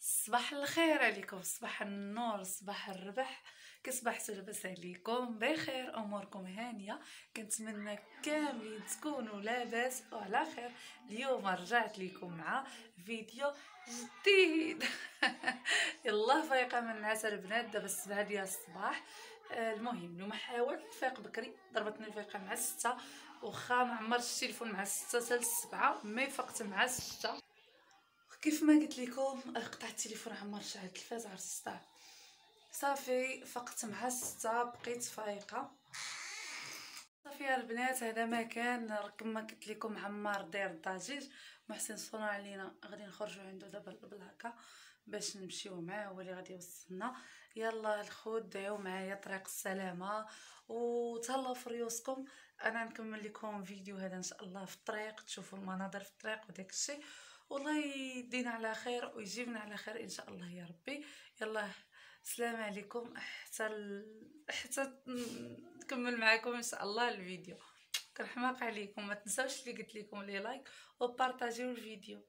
صباح الخير عليكم، صباح النور، صباح الربح. كصبحتوا لاباس عليكم بخير، اموركم هانيه. كنتمنى كاملين تكونوا لاباس وعلى خير. اليوم رجعت لكم مع فيديو جديد. يلا فايقه من النعاس البنات، دابا 7 ديال الصباح. المهم اليوم حاولت نفيق بكري، ضربتني الفيقه مع 6، واخا ما عمرتش التليفون مع 6 حتى 7 مي فقت مع 6. كيف ما قلت لكم قطع التليفون، عمر شعل التلفاز على السطح. صافي فقت مع 6 بقيت فايقه. صافي يا البنات، هذا ما كان كما قلت لكم عمار داير الضجيج. محسن صنع علينا غادي نخرجوا عنده دابا بالهكا باش نمشيو معاه، هو اللي غادي يوصلنا. يلا الخوت دعيو معايا طريق السلامه وتهلاو في ريوسكم. انا نكمل لكم فيديو هذا ان شاء الله في الطريق، تشوفوا المناظر في الطريق وداك الشيء. والله يدينا على خير ويجيبنا على خير ان شاء الله يا ربي. يلا السلام عليكم حتى نكمل معكم ان شاء الله الفيديو. كنحماق عليكم، ما تنساوش اللي قلت لكم لي لايك وبارطاجيو الفيديو.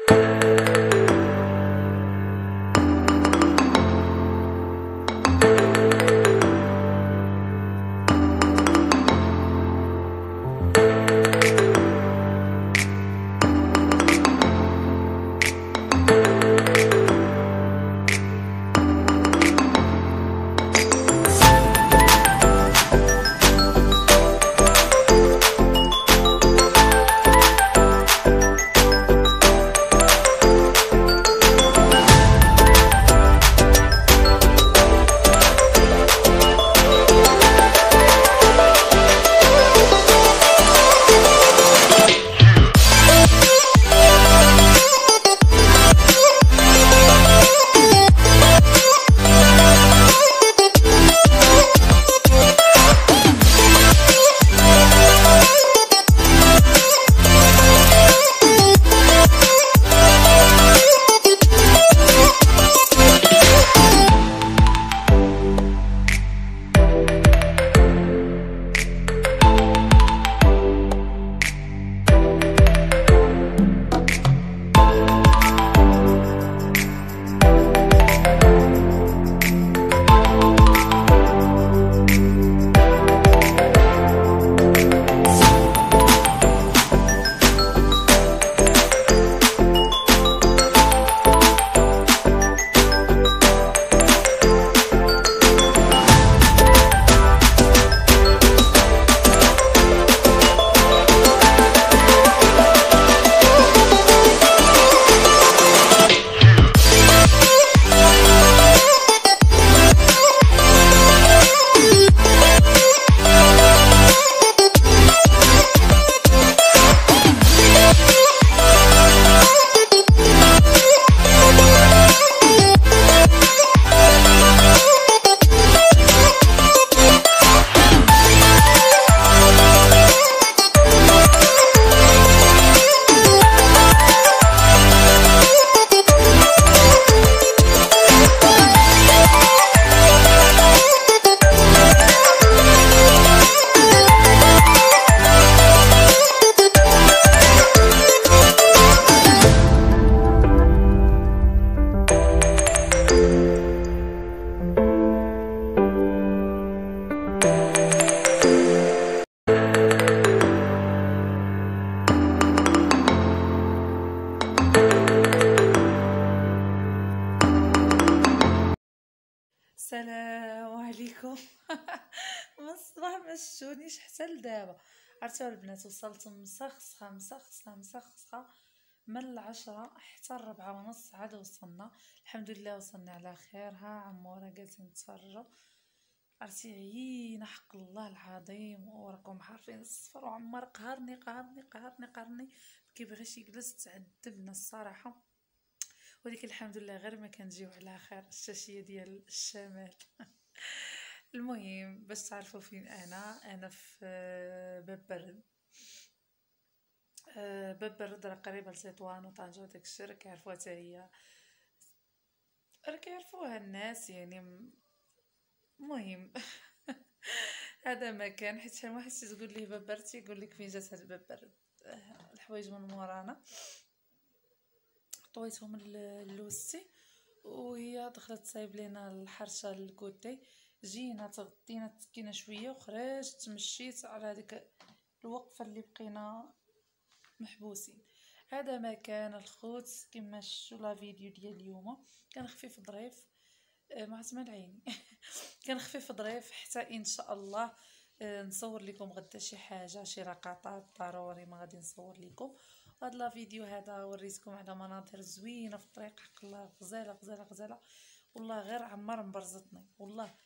السلام عليكم. من الصباح ما شفتونيش حتى لدابا. عرفتوا البنات، وصلت مسخسخه مسخسخه مسخسخه من 10 حتى 4:30 عاد وصلنا. الحمد لله وصلنا على خير. ها عمورة جالسين نتفرجوا. عرفتي عيينا حق الله العظيم، وراكم عارفين الصفر، وعمر قهرني قهرني قهرني قهرني، مكيبغيش يجلس، تعذبنا الصراحه. ولكن الحمد لله غير ما كنجيو على خير. الشاشيه ديال الشمال. المهم باش تعرفوا فين انا في باب برد. باب برد راه قريبه لتطوان وطنجة وداك الشيء، راك عارفوها حتى هي، راك يعرفوها الناس يعني. المهم هذا مكان، حيت شحال واحد تقول ليه باب برد يقول لك فين جات هاد الباب برد. الحوايج من مورانا طويتهم لوستي وهي دخلت تصايب لينا الحرشه الكوتي. جينا تغدينا تسكينا شويه وخرجت مشيت على هذيك الوقفه اللي بقينا محبوسين. هذا ما كان الخوت كما شفتوا لا فيديو ديال اليوم. كان خفيف ظريف مع زمان عيني. كان خفيف ظريف حتى ان شاء الله نصور لكم غدا شي حاجه شي لقطات ضروري ما غادي نصور لكم. هذا لا فيديو هذا وريتكم على مناظر زوينه في الطريق، حق الله غزاله غزاله غزاله والله، غير عمر مبرزطني والله.